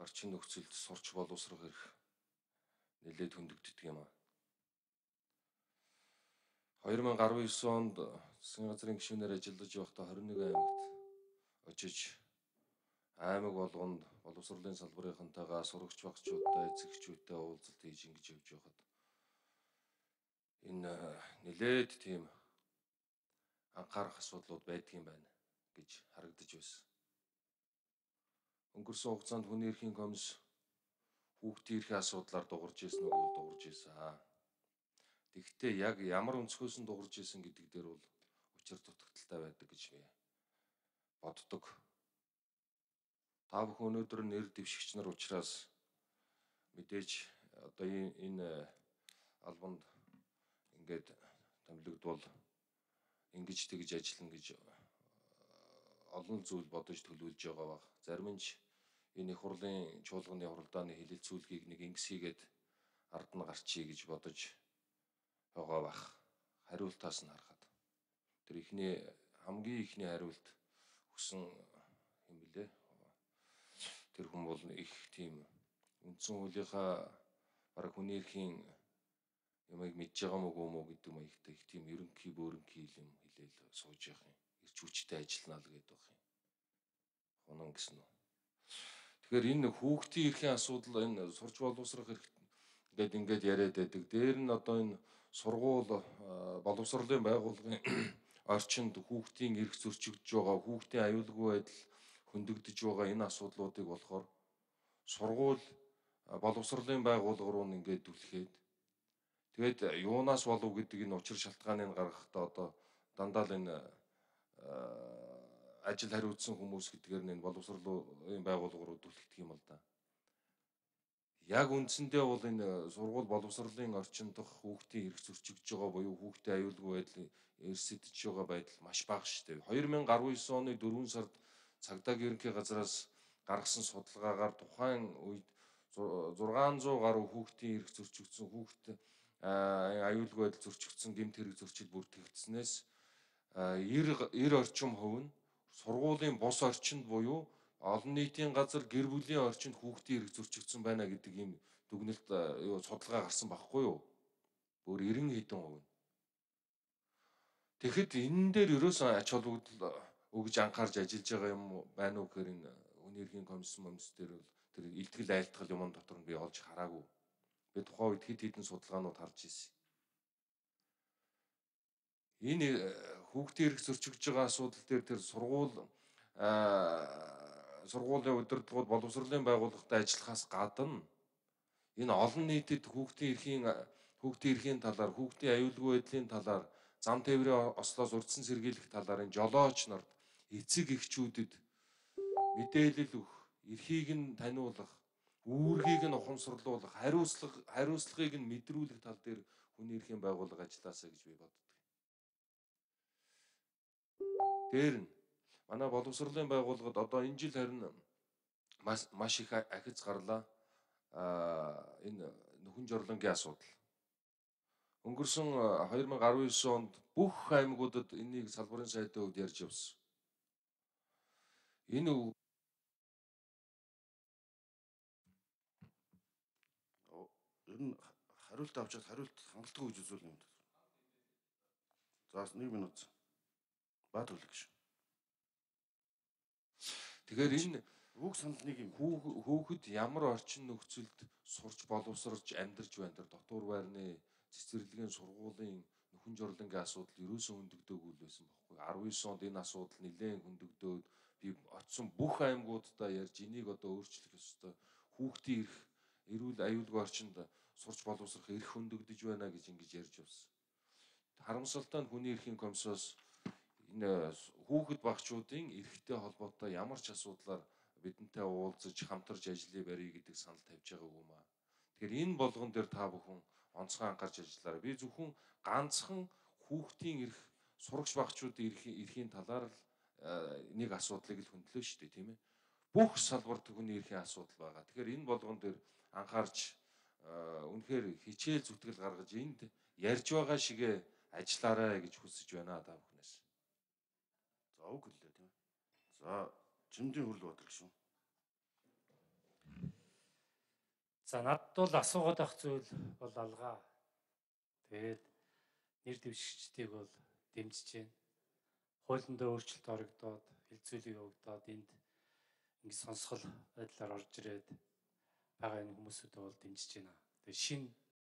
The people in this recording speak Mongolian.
орчин нөхцөлд сурч боловсрох эрх нэлээд хөндөгддөг юм аа. 2019 онд засгийн газрын гишүүнээр ажиллаж байхдаа 21 аймагт очиж аймаг болгонд боловсролын салбарынхантайгаа сурагч багчуудтай, эцэгчүүдтэй уулзалт хийж ингэж явж байхад энэ нэлээд тийм анхаарах асуудлууд байдгийн байна гэж харагдаж байсан. Өнгөрсөн хугацаанд хүний эрхийн комисс хүүхдийн эрхийн асуудлаар дуурж ирсэн үг дуурж ирсэн. Тэгэхдээ яг ямар өнцгөөс нь дуурж ирсэн гэдэг дээр бол учир дутагдaltaй байдаг гэж би боддог. Та бүхэн өнөөдөр нэр дэвшигч нар учраас мэдээж одоо энэ албанд ингээд томилогдвол ингэж тэгж ажиллана гэж олон зүйл бодож төлөвлөж байгаа баг. Зарим нь энэ их хурлын чуулганы хуралдааны хилэлцүүлгийг нэг ингэсийгээд ард нь гарчий гэж бодож байгаа баг. Хариултаас нь харахад. Тэр хамгийн ихний хариулт хүсэн юм билээ. Тэр хүн бол их тийм үндсэн хуулийнхаа бараг хүний эрхийн ямайг мэдж байгаа мó гэдэг маягтай их тийм ерөнхий бөөрөнхий юм хэлээл сууж явах юм. Ирч хүчтэй ажиллана л гэдэг байх юм. Хонон гэсэн үү. Тэгэхээр энэ хүүхдийн эрхийн асуудал энэ сурч боловсрох эрх ингээд яриад байдаг. Дээр нь одоо энэ сургууль боловсролын байгууллагын орчинд хүүхдийн эрх зөрчигдөж байгаа, хүүхдийн аюулгүй байдал хөндөгдөж байгаа энэ асуудлуудыг болохоор сургууль боловсролын байгууллага руу ингээд түлхээд тэгээд юунаас болов гэдэг энэ учир шалтгааныг гаргахдаа одоо дандаа л энэ ажил хариуцсан хүмүүс гэдгээр нь энэ боловсролын байгууллага руу түлхдэг юм л да. Яг үндсэндээ бол энэ сургууль боловсролын орчин дох хүүхдийн эрх зөрчигдөж байгаа буюу хүүхдийн аюулгүй байдлыг эрсдэж байгаа байдал маш бага шүү дээ. 2019 оны 4 сард цагдаагийн ерөнхий газраас гаргасан судалгаагаар тухайн үед 600 гаруй хүүхдийн эрх зөрчигдсөн, хүүхдэд аюулгүй байдал зөрчигдсөн, гэмт хэрэг зөрчил бүртгэгдснээс 90 орчим хувь нь сургуулийн бус орчинд буюу олон нийтийн газар гэр бүлийн орчинд хүүхдийн эрх зөрчигдсөн байна гэдэг ийм дүгнэлт судалгаа гарсан байхгүй юу? Өөр 90 хэдэн хувь нь. Тэгэхэд энэ дээр ерөөсөн ач холбогдол өгж анхаарч ажиллаж байгаа юм байна уу гэхээр энэ хүний эрхийн комисс дээр бол тэр илтгэл айлтгал юм дотор нь би олж хараагүй. Би тухайн үед хэд судалгаанууд харж ирсэн. Энэ хүүхдийн эрх зөрчигдөж байгаа асуудал дээр тэр сургуулийн удирдлагууд боловсролын байгууллагатай ажиллахаас гадна энэ олон нийтэд хүүхдийн эрхийн талаар, хүүхдийн аюулгүй байдлын талаар, зам тээврийн ослоос урьдчилан сэргийлэх талаар энэ жолооч нарт эцэг эхчүүдэд мэдээлэл өгөх, эрхийг нь таниулах, үүргийг нь ухамсарлуулах, хариуцлагыг нь мэдрүүлэх тал дээр хүний эрхийн байгууллага ажилласаа гэж би боддог. Дээр нь манай боловсролын байгууллагад одоо энэ жил харин маш их ахиц гарлаа. Энэ нөхөн жорлонгийн асуудал. Өнгөрсөн 2019 онд бүх аймагуудад энийг салбарын сайдын хувьд ярьж явсан. Энэ ер нь хариулт авчаад хариулт хангалтгүй гэж үзүүл юм. За 1 минут. Баа төлөг шүү. Тэгэхээр энэ үг санал нэг юм. Хүүхэд ямар орчин нөхцөлд сурч боловсрож амьдарч байна тэр дотор байрны цэцэрлэгийн сургуулийн нөхөн жорлонгийн асуудал ерөөсөн хөндөгдөөгүй байсан байхгүй. 19 онд энэ асуудал нэлээд хөндөгдөөд би очсон бүх аймагуудаа ярьж энийг одоо өөрчлөх ёстой. Хүүхдийн эрх, эрүүл аюулгүй орчинд сурч боловсрох эрх хөндөгдөж байна гэж ингэж ярьж явсан. Харамсалтай нь хүний эрхийн комиссоос энэ хүүхэд багчуудын эрхтэй холбоотой ямар ч асуудлаар бидэнтэй уулзаж хамтарч ажиллая барья гэдэг санал тавьж байгаагүй юм аа. Тэгэхээр энэ болгон дээр та бүхэн онцгой анхаарч ажиллаарай. Би зөвхөн ганцхан хүүхдийн эрх, сурагч багчуудын эрхийн талаар л нэг асуудлыг л хөндлөө шүү дээ, тийм ээ. Бүх салбарт хүний эрхийн асуудал байгаа. Тэгэхээр энэ болгон дээр анхаарч үнэхээр хичээл зүтгэл гаргаж энд ярьж байгаа шигээ ажиллаарай гэж хүсэж байна та бүхнээс. За үг хэллээ тийм ээ. За Жимдийн Хөрлөг бодлого шүү. За надд бол асуугаад авах зүйл бол алгаа. Тэгээд нэр дэвшигчдийг бол дэмжиж байна. Хуулиндаа өөрчлөлт орогдоод, хилцүүлэг явагдаад энд ингэ сонсгол байдлаар орж ирээд байгаа энэ хүмүүсүүдээ бол дэмжиж байна. Тэгээд шинэ